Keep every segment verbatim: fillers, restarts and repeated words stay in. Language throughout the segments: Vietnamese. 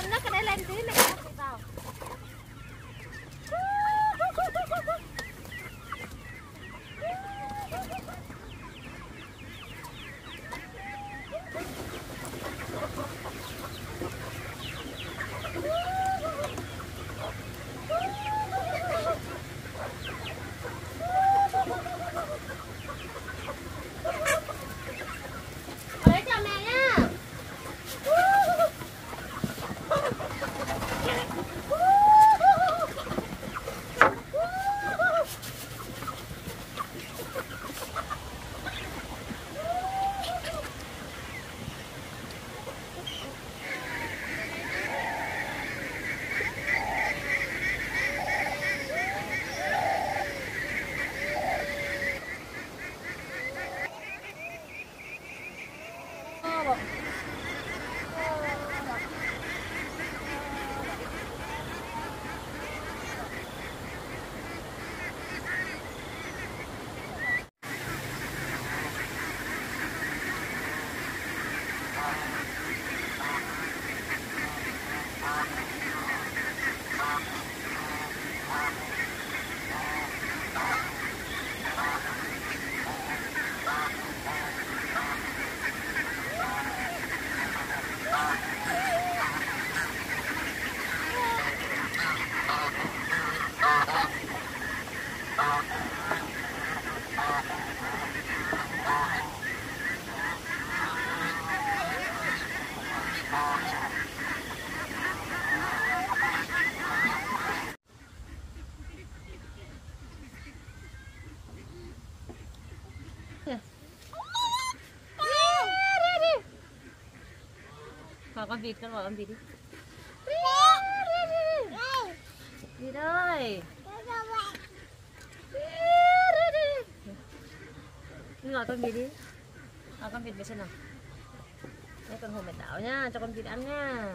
Nó cái đấy lên tí mẹ nó phải vào. Vào con vịt, con vào con vịt đi. Vịt ơi. Đi gọi con vịt đi. À, con vịt về xem nào. Đây con hổ mẹ đảo nhá, cho con vịt ăn nha.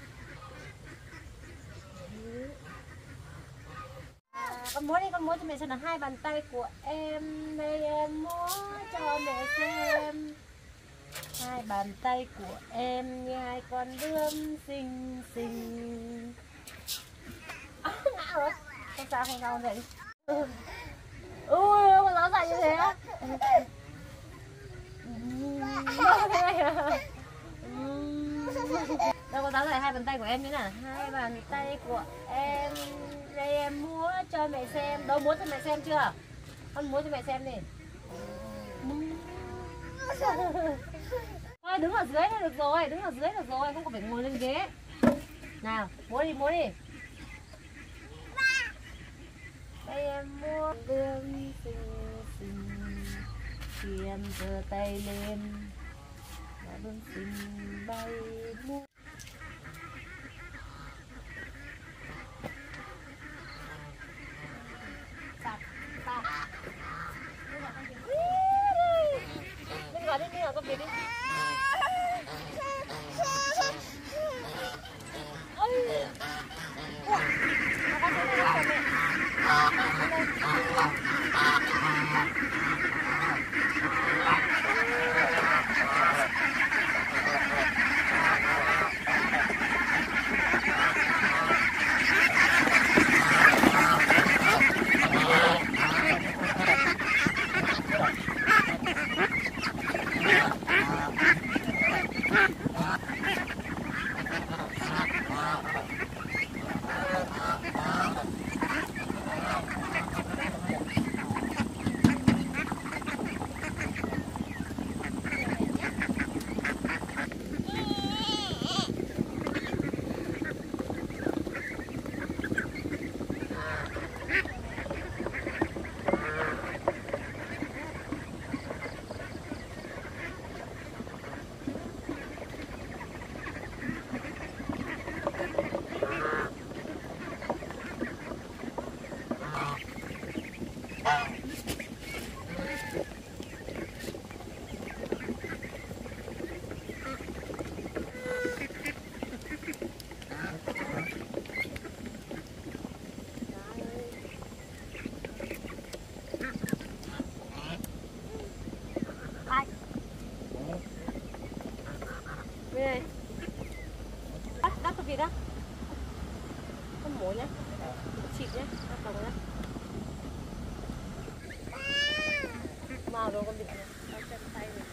À, con múa đi, con múa cho mẹ xem là hai bàn tay của em. Đây em múa cho mẹ xem. Hai bàn tay của em như hai con bướm xinh xinh. À, ngã rồi. Không sao, không sao, con dậy đi. Ui, con giáo dạy như thế á. Đâu, con giáo dạy hai bàn tay của em như nào? Hai bàn tay của em. Đây em múa cho mẹ xem. Đâu, múa cho mẹ xem chưa? Con múa cho mẹ xem đi. Thôi đứng ở dưới là được rồi, đứng ở dưới là được rồi, không có phải ngồi lên ghế. Nào, múa đi, múa đi. Đây em múa bướm xinh xinh. Khi em giơ tay lên là bướm xinh bay múa. Sạc, sạc. Đi gọi đi, đi gọi con vịt đi. con vịt á, con mổ nhá, xịt nhá, ăn đồng nhá. Vào rồi con vịt này, con chân tay này.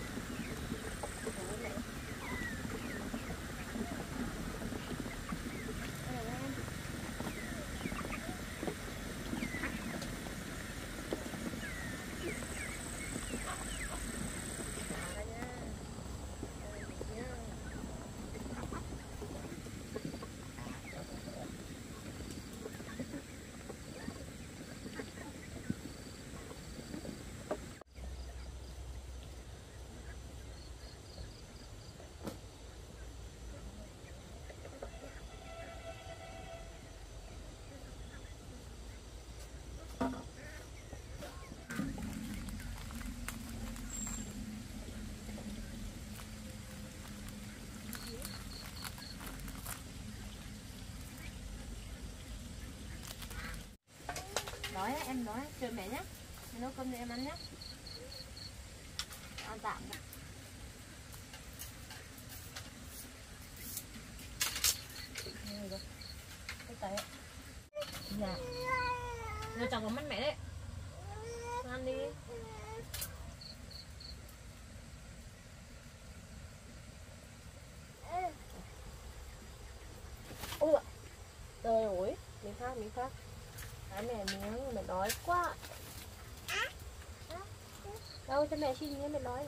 Đói á, em đói, chờ mẹ nhé. Mẹ nấu cơm để em ăn nhé. Ăn tạm đã. Đây rồi. Cái tay ạ. Dạ. Rồi chồng vào mắt mẹ đấy. Ăn đi. Ôi ạ. Trời ơi, miếng khác, miếng khác. Cái mẹ miếng, mẹ đói quá. Đâu cho mẹ xin miếng, mẹ đói.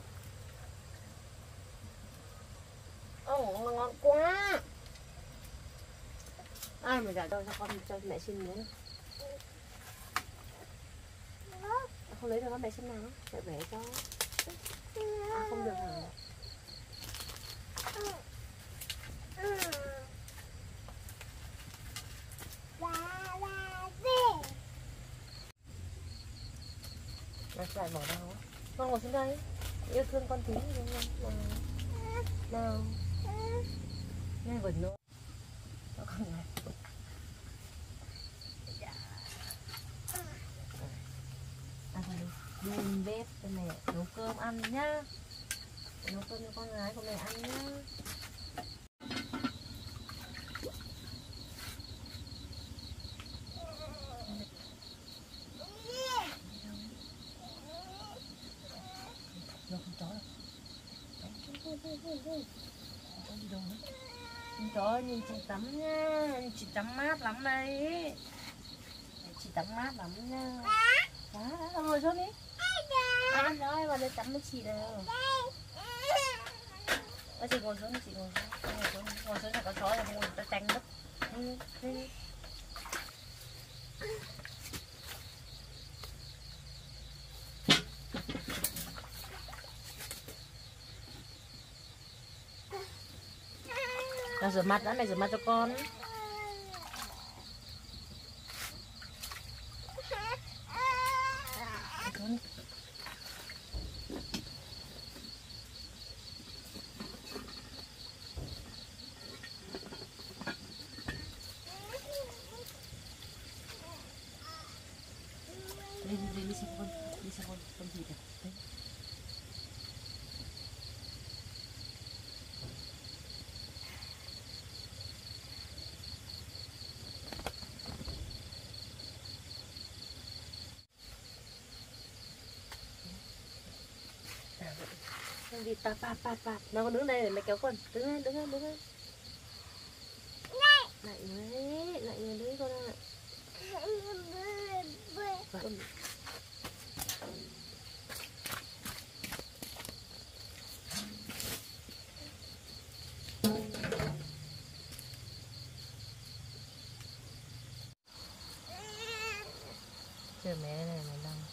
Ồ, ngon quá. Ai mà trả đâu cho con cho mẹ xin miếng. Không lấy được con mẹ xin nào, mẹ vẽ cho. À không được hả? Nó lại bỏ đâu á? Con ngồi xuống đây, yêu thương con tí đúng không? Nào, nghe vẩn nữa. Nó không này. Ăn đi, lên bếp cho mẹ nấu cơm ăn nhá. Nấu cơm cho con gái của mẹ ăn nhá. Trời ơi, nhìn chị tắm nha, chị tắm mát lắm đây. Chị tắm mát lắm nha. Đó, đó, ngồi xuống đi. Ăn rồi, vào đây tắm với chị rồi. Đó, chị ngồi xuống, chị ngồi xuống. Ngồi xuống, ngồi xuống cho có chó là ngồi ta tranh đất. Ừ, đi. Nào rửa mặt đã, mẹ rửa mặt cho con. Đi đi đi đi xem con, đi xem con, con gì kìa. Đấy. Con đi pa pa pa pa. Nào con đứng đây để mẹ kéo con. Đứng lên, đứng lên, đứng lên. Lại đấy, lại người đấy con ạ. Con... Chờ mẹ này mày đang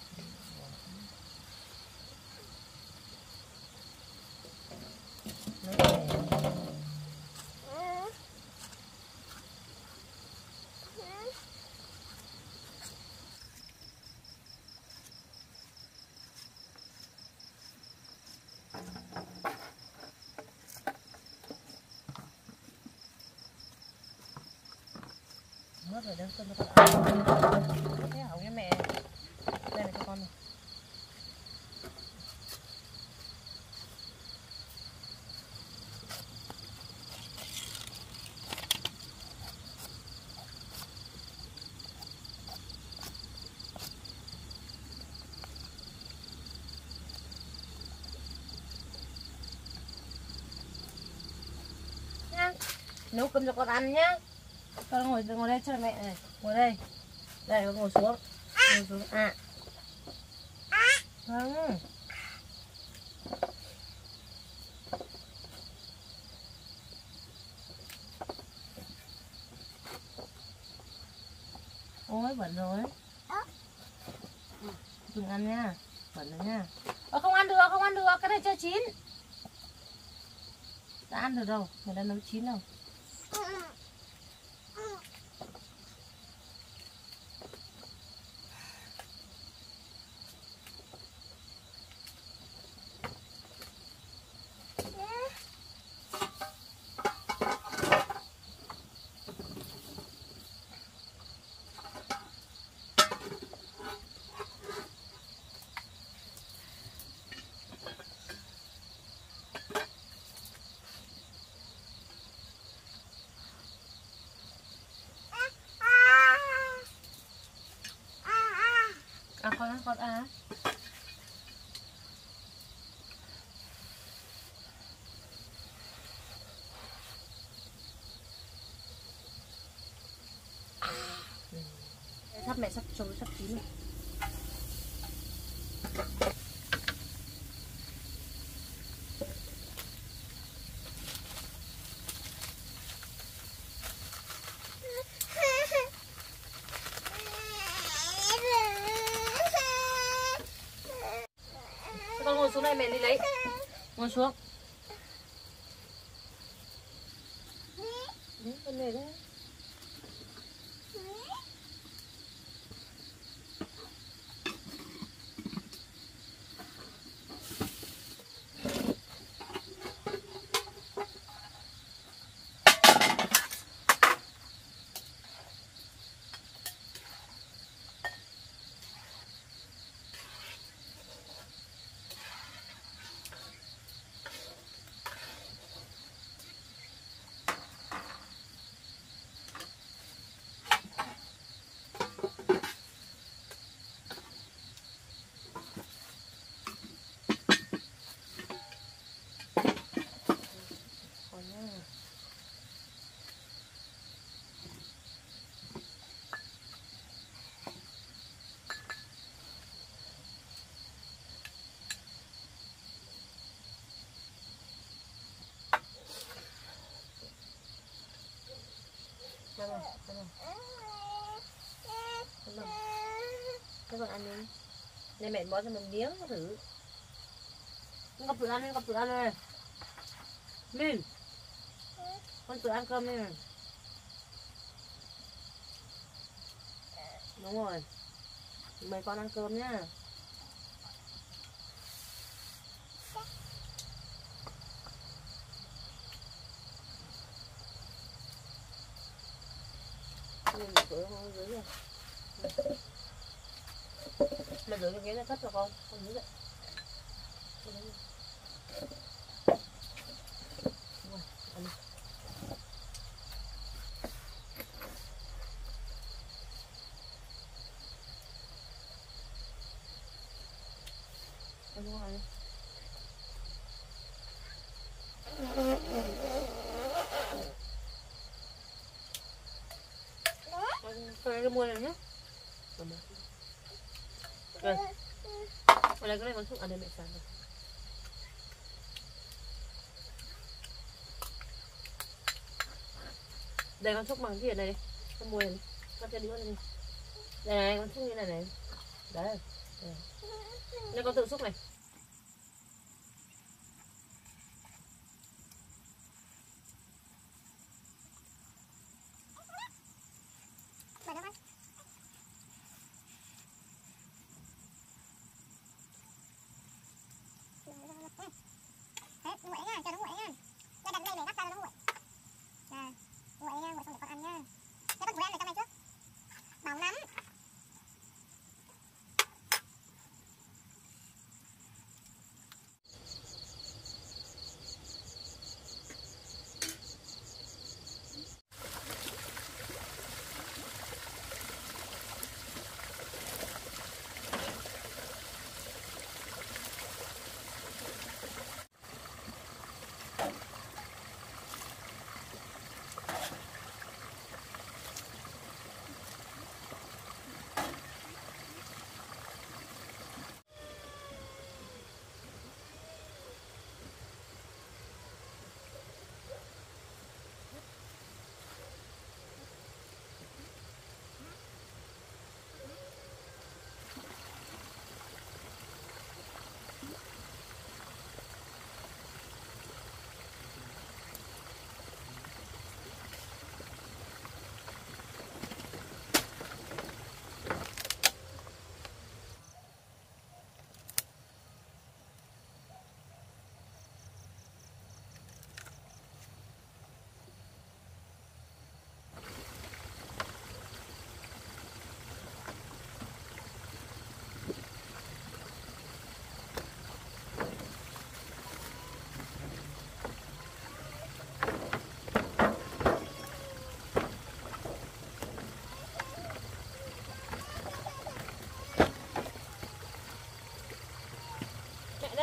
mấy cái này. Mất rồi đem cơm cho con ăn. Thế hảo với mẹ. Đây là cho con này. Nấu cơm cho con ăn nhá. Con ngồi ngồi đây cho mẹ này, ngồi đây. Đây con ngồi xuống. Ngồi xuống à. Vâng. Ôi bẩn rồi. Đừng ăn nha, bẩn rồi nha. Ờ, không ăn được, không ăn được, cái này chưa chín. Đã ăn được đâu, người ta nấu chín đâu. À con ăn con à. Sắp mẹ sắp trôi sắp chín rồi. Con ngồi xuống đây mẹ đi lấy. Ngồi xuống. Đấy, con này đấy. Cho rồi, cho rồi. Cho rồi. Cho con ăn đi. Đây mẹ bó cho một miếng thử. Con gặp tự ăn đi, gặp tự ăn đây. Min. Con tự ăn cơm đi. Đúng rồi. Mời con ăn cơm nhá. Mình rửa con rửa rồi. Mà rửa cái ghế này cất cho con, con rửa vậy. Rồi, ăn đi. Ăn ngon ăn. Cái mua này nhé. Đây. Ở đây cái này con xúc ăn đây mẹ sáng rồi. Đây con xúc bằng cái gì này đi. Con mua này đi. Con cho đi con đi. Đây này con xúc như này này. Đấy. Đây. Đây con tự xúc này. Nguội nha, cho nó nguội nha. Đây đặt đây này, đắp ra cho nó nguội. Nè, nguội nha, nguội xong để con ăn nha. Thế con thử ăn này trong này trước. Bỏng lắm.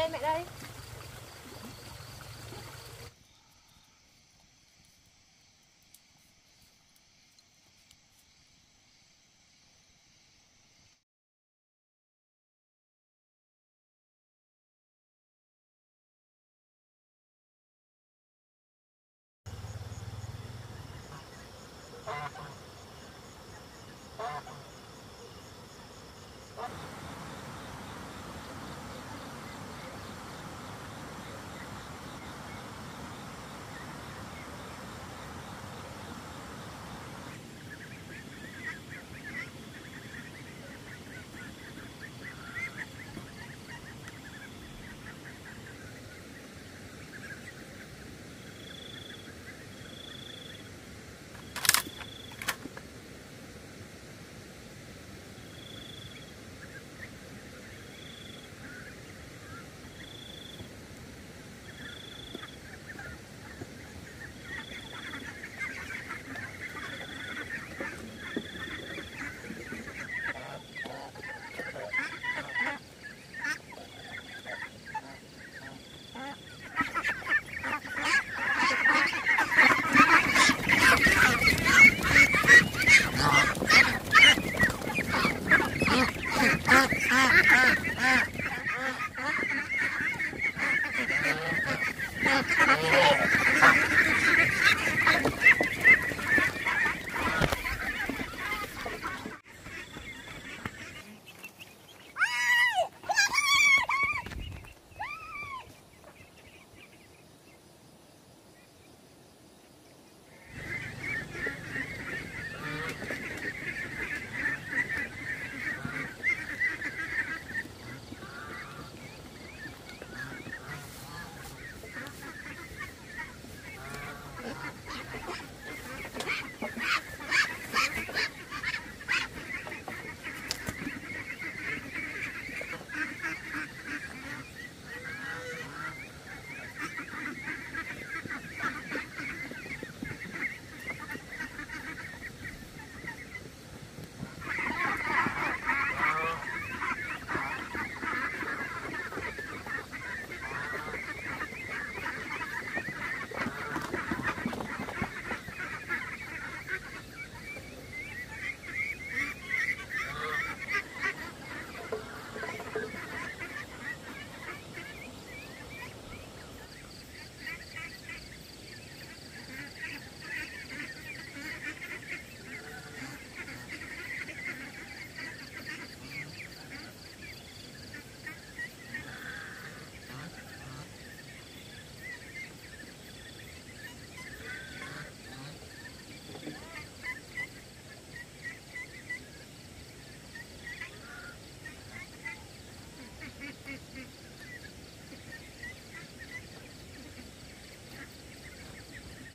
đây, mẹ đây.